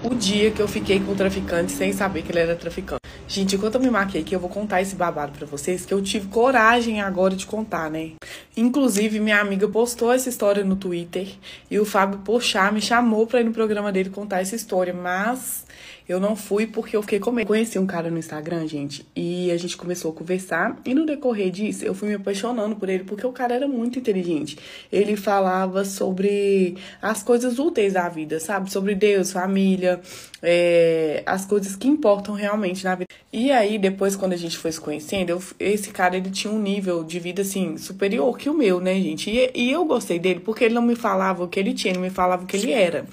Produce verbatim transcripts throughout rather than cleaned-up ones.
O dia que eu fiquei com o traficante sem saber que ele era traficante. Gente, enquanto eu me maquei aqui, eu vou contar esse babado pra vocês, que eu tive coragem agora de contar, né? Inclusive, minha amiga postou essa história no Twitter e o Fábio Pochá me chamou pra ir no programa dele contar essa história, mas eu não fui porque eu fiquei com medo. Conheci um cara no Instagram, gente, e a gente começou a conversar, e no decorrer disso, eu fui me apaixonando por ele, porque o cara era muito inteligente. Ele falava sobre as coisas úteis da vida, sabe? Sobre Deus, família, é, as coisas que importam realmente na vida. E aí, depois, quando a gente foi se conhecendo, eu, esse cara, ele tinha um nível de vida, assim, superior que o meu, né, gente? E, e eu gostei dele porque ele não me falava o que ele tinha, ele me falava o que ele era.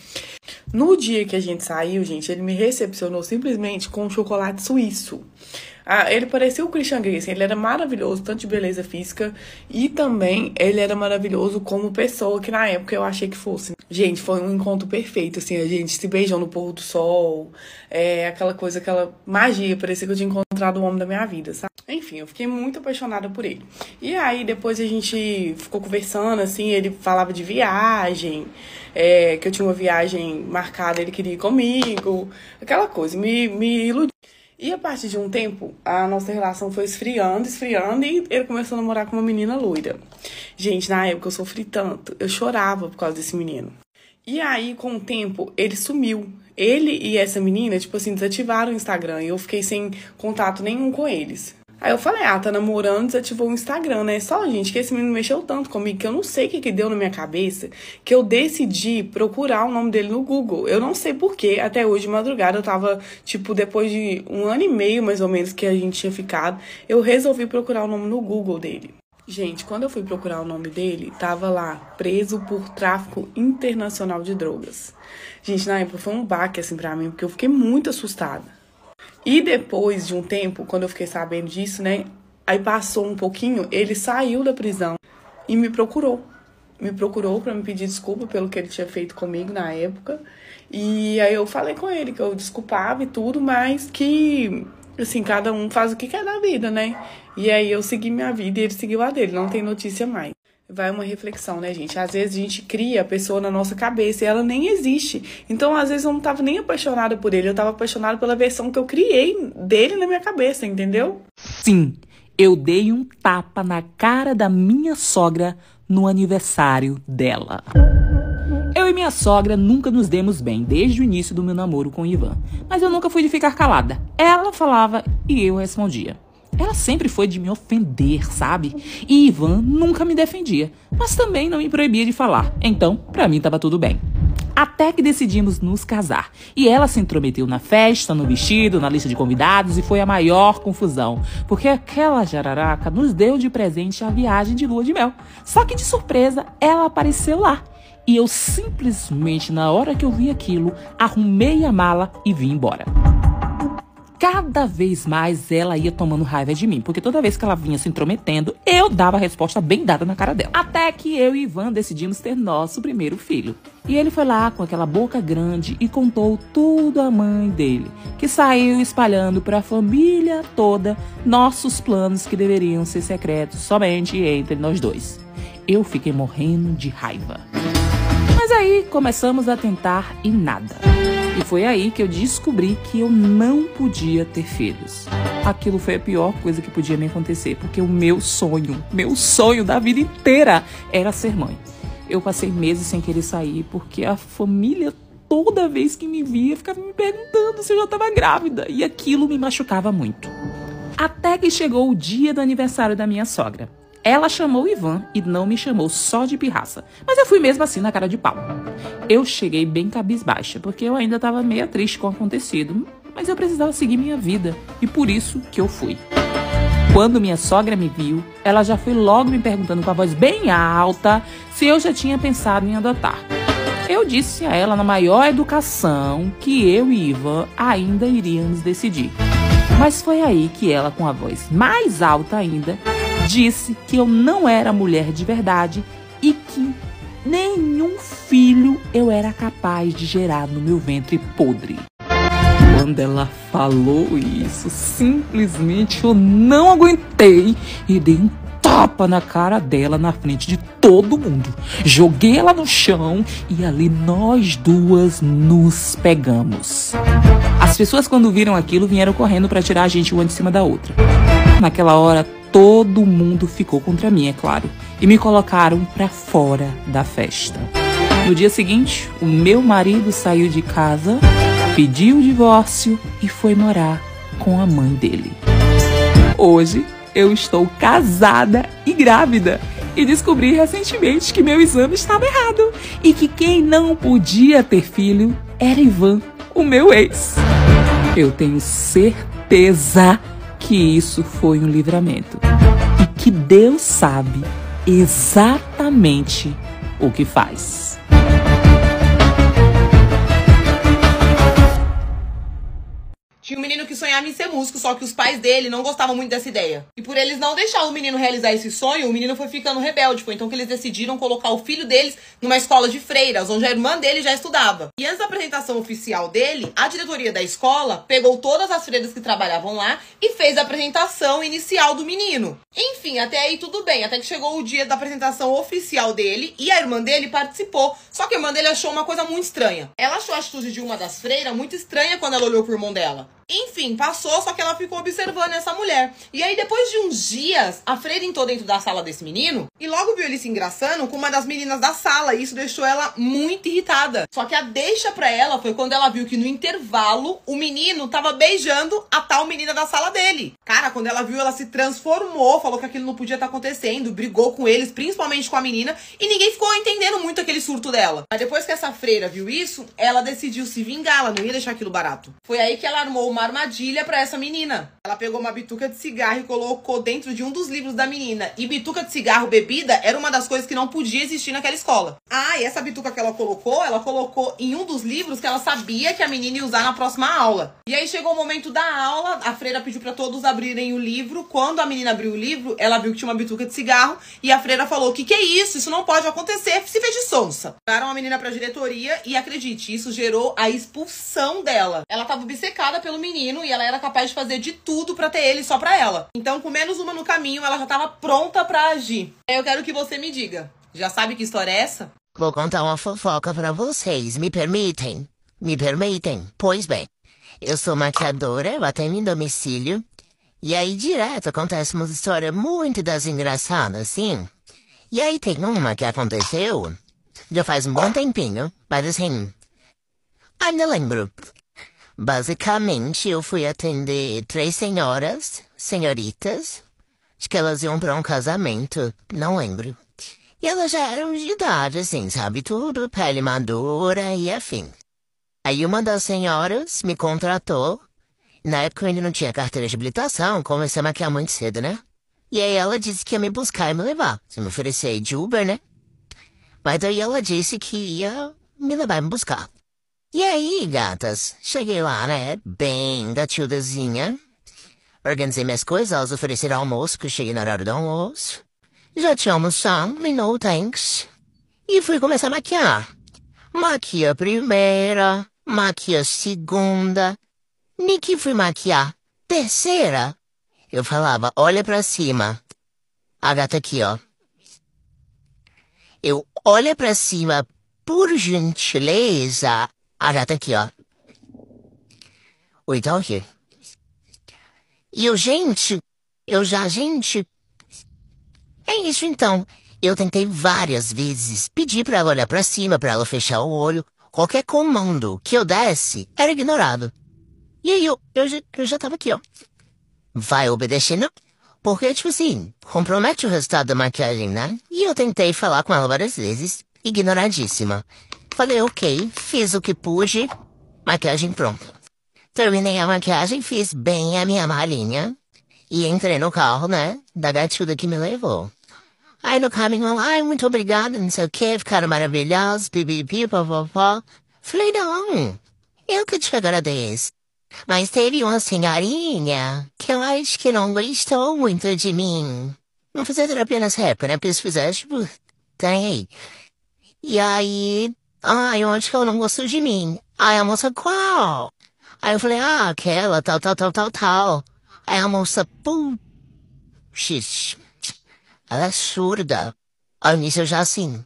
No dia que a gente saiu, gente, ele me recepcionou simplesmente com um chocolate suíço. Ah, ele parecia o Christian Grey, assim, ele era maravilhoso, tanto de beleza física, e também ele era maravilhoso como pessoa, que na época eu achei que fosse. Gente, foi um encontro perfeito, assim, a gente se beijou no pôr do sol, é, aquela coisa, aquela magia, parecia que eu tinha encontrado o homem da minha vida, sabe? Enfim, eu fiquei muito apaixonada por ele. E aí, depois a gente ficou conversando, assim, ele falava de viagem, é, que eu tinha uma viagem marcada, ele queria ir comigo, aquela coisa, me, me iludiu. E a partir de um tempo, a nossa relação foi esfriando, esfriando, e ele começou a namorar com uma menina loira. Gente, na época eu sofri tanto, eu chorava por causa desse menino. E aí, com o tempo, ele sumiu. Ele e essa menina, tipo assim, desativaram o Instagram, e eu fiquei sem contato nenhum com eles. Aí eu falei, ah, tá namorando, desativou o Instagram, né? Só, gente, que esse menino mexeu tanto comigo que eu não sei o que que deu na minha cabeça, que eu decidi procurar o nome dele no Google. Eu não sei porquê, até hoje de madrugada eu tava, tipo, depois de um ano e meio, mais ou menos, que a gente tinha ficado, eu resolvi procurar o nome no Google dele. Gente, quando eu fui procurar o nome dele, tava lá, preso por tráfico internacional de drogas. Gente, na época foi um baque, assim, pra mim, porque eu fiquei muito assustada. E depois de um tempo, quando eu fiquei sabendo disso, né, aí passou um pouquinho, ele saiu da prisão e me procurou. Me procurou pra me pedir desculpa pelo que ele tinha feito comigo na época. E aí eu falei com ele que eu desculpava e tudo, mas que, assim, cada um faz o que quer da vida, né? E aí eu segui minha vida e ele seguiu a dele, não tem notícia mais. Vai uma reflexão, né, gente? Às vezes a gente cria a pessoa na nossa cabeça e ela nem existe. Então, às vezes, eu não tava nem apaixonada por ele. Eu tava apaixonada pela versão que eu criei dele na minha cabeça, entendeu? Sim, eu dei um tapa na cara da minha sogra no aniversário dela. Eu e minha sogra nunca nos demos bem desde o início do meu namoro com o Ivan. Mas eu nunca fui de ficar calada. Ela falava e eu respondia. Ela sempre foi de me ofender, sabe? E Ivan nunca me defendia, mas também não me proibia de falar. Então, pra mim tava tudo bem. Até que decidimos nos casar. E ela se intrometeu na festa, no vestido, na lista de convidados e foi a maior confusão. Porque aquela jararaca nos deu de presente a viagem de lua de mel. Só que de surpresa, ela apareceu lá. E eu simplesmente, na hora que eu vi aquilo, arrumei a mala e vim embora. Cada vez mais ela ia tomando raiva de mim, porque toda vez que ela vinha se intrometendo, eu dava a resposta bem dada na cara dela. Até que eu e Ivan decidimos ter nosso primeiro filho. E ele foi lá com aquela boca grande e contou tudo à mãe dele, que saiu espalhando para a família toda nossos planos que deveriam ser secretos somente entre nós dois. Eu fiquei morrendo de raiva. Mas aí começamos a tentar e nada. E foi aí que eu descobri que eu não podia ter filhos. Aquilo foi a pior coisa que podia me acontecer, porque o meu sonho, meu sonho da vida inteira era ser mãe. Eu passei meses sem querer sair, porque a família, toda vez que me via, ficava me perguntando se eu já estava grávida. E aquilo me machucava muito. Até que chegou o dia do aniversário da minha sogra. Ela chamou o Ivan e não me chamou só de pirraça. Mas eu fui mesmo assim na cara de pau. Eu cheguei bem cabisbaixa, porque eu ainda estava meio triste com o acontecido. Mas eu precisava seguir minha vida. E por isso que eu fui. Quando minha sogra me viu, ela já foi logo me perguntando com a voz bem alta se eu já tinha pensado em adotar. Eu disse a ela na maior educação que eu e Ivan ainda iríamos decidir. Mas foi aí que ela, com a voz mais alta ainda, disse que eu não era mulher de verdade e que nenhum filho eu era capaz de gerar no meu ventre podre. Quando ela falou isso, simplesmente eu não aguentei e dei um tapa na cara dela na frente de todo mundo. Joguei ela no chão e ali nós duas nos pegamos. As pessoas, quando viram aquilo, vieram correndo para tirar a gente uma de cima da outra. Naquela hora, todo mundo ficou contra mim, é claro, e me colocaram para fora da festa. No dia seguinte, o meu marido saiu de casa, pediu o divórcio e foi morar com a mãe dele. Hoje, eu estou casada e grávida e descobri recentemente que meu exame estava errado e que quem não podia ter filho era Ivan, o meu ex. Eu tenho certeza que isso foi um livramento e que Deus sabe exatamente o que faz. Tinha um menino que sonhava em ser músico, só que os pais dele não gostavam muito dessa ideia. E por eles não deixar o menino realizar esse sonho, o menino foi ficando rebelde. Foi então que eles decidiram colocar o filho deles numa escola de freiras, onde a irmã dele já estudava. E antes da apresentação oficial dele, a diretoria da escola pegou todas as freiras que trabalhavam lá e fez a apresentação inicial do menino. Enfim, até aí tudo bem, até que chegou o dia da apresentação oficial dele e a irmã dele participou. Só que a irmã dele achou uma coisa muito estranha. Ela achou a atitude de uma das freiras muito estranha quando ela olhou pro irmão dela. Enfim, passou, só que ela ficou observando essa mulher. E aí, depois de uns dias, a freira entrou dentro da sala desse menino e logo viu ele se engraçando com uma das meninas da sala. E isso deixou ela muito irritada. Só que a deixa pra ela foi quando ela viu que no intervalo, o menino tava beijando a tal menina da sala dele. Cara, quando ela viu, ela se transformou, falou que aquilo não podia estar acontecendo, brigou com eles, principalmente com a menina, e ninguém ficou entendendo muito aquele surto dela. Mas depois que essa freira viu isso, ela decidiu se vingar, ela não ia deixar aquilo barato. Foi aí que ela armou uma armadilha pra essa menina. Ela pegou uma bituca de cigarro e colocou dentro de um dos livros da menina. E bituca de cigarro, bebida, era uma das coisas que não podia existir naquela escola. Ah, e essa bituca que ela colocou, ela colocou em um dos livros que ela sabia que a menina ia usar na próxima aula. E aí chegou o momento da aula, a freira pediu pra todos abrirem o livro. Quando a menina abriu o livro, ela viu que tinha uma bituca de cigarro e a freira falou: "Que que é isso? Isso não pode acontecer, se fez de sonsa." Levaram a menina pra diretoria e, acredite, isso gerou a expulsão dela. Ela tava obcecada pelo menino e ela era capaz de fazer de tudo pra ter ele só pra ela. Então, com menos uma no caminho, ela já tava pronta pra agir. Eu quero que você me diga, já sabe que história é essa? Vou contar uma fofoca pra vocês, me permitem? Me permitem? Pois bem, eu sou maquiadora, eu atendo em domicílio, e aí direto acontece uma história muito das engraçadas, sim. E aí tem uma que aconteceu, já faz um bom tempinho, mas assim, ainda lembro. Basicamente, eu fui atender três senhoras, senhoritas, acho que elas iam pra um casamento, não lembro. E elas já eram de idade, assim, sabe, tudo, pele madura e afim. Aí uma das senhoras me contratou, na época eu ainda não tinha carteira de habilitação, comecei a maquiar muito cedo, né? E aí ela disse que ia me buscar e me levar, se me oferecer de Uber, né? Mas aí ela disse que ia me levar e me buscar. E aí, gatas, cheguei lá, né, bem gatildazinha, organizei minhas coisas, elas ofereceram almoço, que eu cheguei na hora do almoço, já tinha almoçado, e no thanks, e fui começar a maquiar. Maquia a primeira, maquia a segunda, nem que fui maquiar terceira, eu falava, olha pra cima, a gata aqui, ó, eu olha pra cima, por gentileza. A gata aqui, ó. Oi, tá aqui. E eu, gente, eu já, gente... É isso, então. Eu tentei várias vezes pedir pra ela olhar pra cima, pra ela fechar o olho. Qualquer comando que eu desse era ignorado. E aí eu, eu, já, eu já tava aqui, ó. Vai obedecendo, porque, tipo assim, compromete o resultado da maquiagem, né? E eu tentei falar com ela várias vezes, ignoradíssima. Falei, ok, fiz o que pude, maquiagem pronta. Terminei a maquiagem, fiz bem a minha malinha e entrei no carro, né, da gatilda que me levou. Aí no caminho lá, ai, muito obrigada, não sei o que, ficaram maravilhosos, pipipi, popopó. Falei, não, eu que te agradeço. Mas teve uma senhorinha que eu acho que não gostou muito de mim. Não fazia terapia nessa época, né, porque se fizesse, tipo, tem aí. E aí... Ah, eu acho que ela não gostou de mim. Aí a moça, qual? Aí eu falei, ah, aquela, tal, tal, tal, tal, tal. Aí a moça, putz. ela é surda. Ao início eu já assim...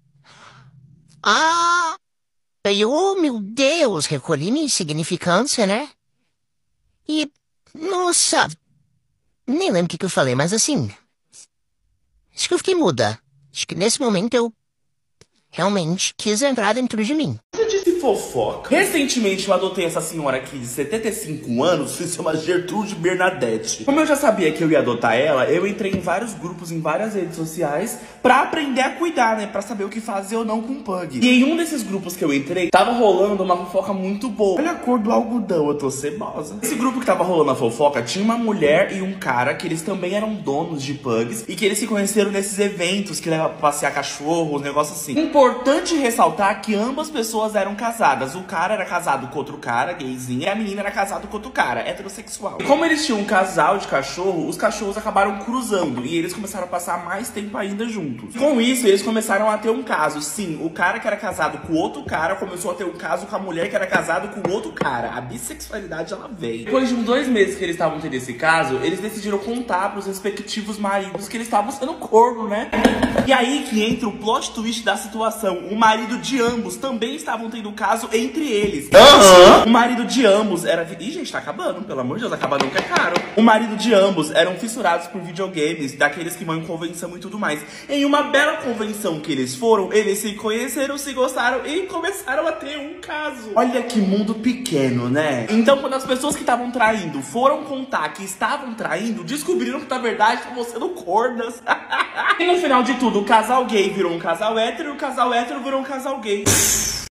Ah! Eu, oh, meu Deus, recolhi minha insignificância, né? E, nossa... Nem lembro o que, que eu falei, mas assim... Acho que eu fiquei muda. Acho que nesse momento eu... realmente quis entrar dentro de mim. Você disse fofoca. Recentemente eu adotei essa senhora aqui de setenta e cinco anos, se chama Gertrude Bernadette. Como eu já sabia que eu ia adotar ela, eu entrei em vários grupos, em várias redes sociais, pra aprender a cuidar, né? Pra saber o que fazer ou não com o pug. E em um desses grupos que eu entrei, tava rolando uma fofoca muito boa. Olha a cor do algodão, eu tô cebosa. Esse grupo que tava rolando a fofoca tinha uma mulher e um cara que eles também eram donos de pugs e que eles se conheceram nesses eventos que levam pra passear cachorro, uns negócios assim. Importante ressaltar que ambas pessoas eram casadas. O cara era casado com outro cara, gayzinho, e a menina era casada com outro cara, heterossexual. E como eles tinham um casal de cachorro, os cachorros acabaram cruzando e eles começaram a passar mais tempo ainda juntos. Com isso, eles começaram a ter um caso. Sim, o cara que era casado com outro cara começou a ter um caso com a mulher que era casada com outro cara. A bissexualidade, ela veio. Depois de uns dois meses que eles estavam tendo esse caso, eles decidiram contar pros respectivos maridos que eles estavam sendo corno, né? E aí que entra o plot twist da situação. O marido de ambos também estavam tendo caso entre eles. Uhum. O marido de ambos era... Ih, gente, tá acabando, pelo amor de Deus, acabar nunca é caro. O marido de ambos eram fissurados por videogames, daqueles que vão em convenção e tudo mais. Em uma bela convenção que eles foram, eles se conheceram, se gostaram e começaram a ter um caso. Olha que mundo pequeno, né? Então, quando as pessoas que estavam traindo foram contar que estavam traindo, descobriram que, na verdade, estavam sendo cornas. E no final de tudo, o casal gay virou um casal hétero e o casal hétero virou um casal gay.